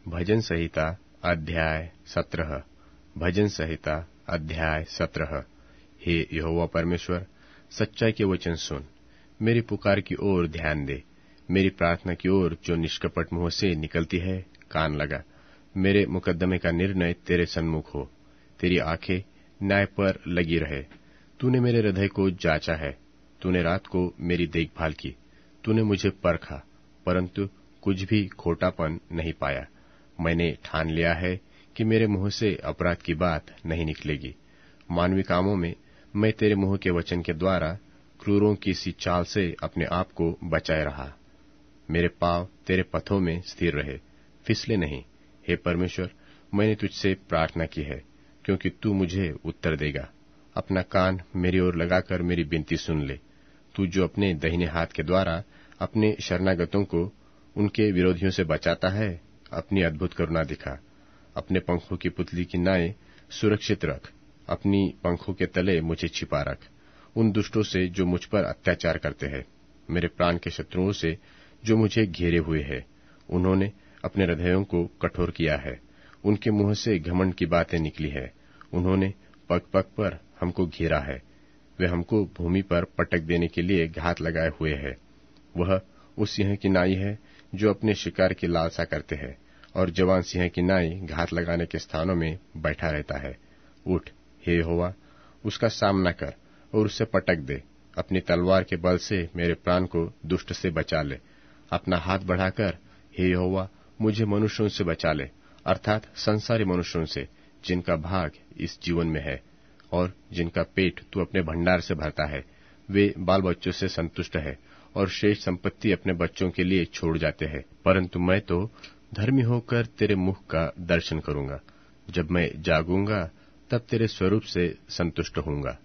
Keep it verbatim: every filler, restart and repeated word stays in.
भजन संहिता अध्याय सत्रह। भजन संहिता अध्याय सत्रह। हे यहोवा परमेश्वर, सच्चाई के वचन सुन, मेरी पुकार की ओर ध्यान दे। मेरी प्रार्थना की ओर जो निष्कपट मुंह से निकलती है कान लगा। मेरे मुकद्दमे का निर्णय तेरे सन्मुख हो, तेरी आंखें न्याय पर लगी रहे। तूने मेरे हृदय को जांचा है, तूने रात को मेरी देखभाल की। तूने मुझे परखा, परंतु कुछ भी खोटापन नहीं पाया। मैंने ठान लिया है कि मेरे मुंह से अपराध की बात नहीं निकलेगी। मानवी कामों में मैं तेरे मुंह के वचन के द्वारा क्रूरों की सी चाल से अपने आप को बचाए रहा। मेरे पांव तेरे पथों में स्थिर रहे, फिसले नहीं। हे परमेश्वर, मैंने तुझसे प्रार्थना की है, क्योंकि तू मुझे उत्तर देगा। अपना कान मेरी ओर लगाकर मेरी विनती सुन ले। तू जो अपने दाहिने हाथ के द्वारा अपने शरणागतों को उनके विरोधियों से बचाता है, अपनी अद्भुत करुणा दिखा। अपने पंखों की पुतली की नाई सुरक्षित रख, अपनी पंखों के तले मुझे छिपा रख। उन दुष्टों से जो मुझ पर अत्याचार करते हैं, मेरे प्राण के शत्रुओं से जो मुझे घेरे हुए हैं, उन्होंने अपने हृदयों को कठोर किया है। उनके मुंह से घमंड की बातें निकली है। उन्होंने पग पग पर हमको घेरा है। वे हमको भूमि पर पटक देने के लिए घात लगाए हुए है। वह उस सिंह की नाई है जो अपने शिकार की लालसा करते हैं, और जवान सिंह की नाई घात लगाने के स्थानों में बैठा रहता है। उठ, हे यहोवा, उसका सामना कर और उससे पटक दे। अपनी तलवार के बल से मेरे प्राण को दुष्ट से बचा ले। अपना हाथ बढ़ाकर, हे यहोवा, मुझे मनुष्यों से बचा ले, अर्थात संसारी मनुष्यों से, जिनका भाग इस जीवन में है और जिनका पेट तू अपने भंडार से भरता है। वे बाल बच्चों से संतुष्ट है और शेष संपत्ति अपने बच्चों के लिए छोड़ जाते हैं। परंतु मैं तो धर्मी होकर तेरे मुख का दर्शन करूंगा। जब मैं जागूंगा तब तेरे स्वरूप से संतुष्ट होऊंगा।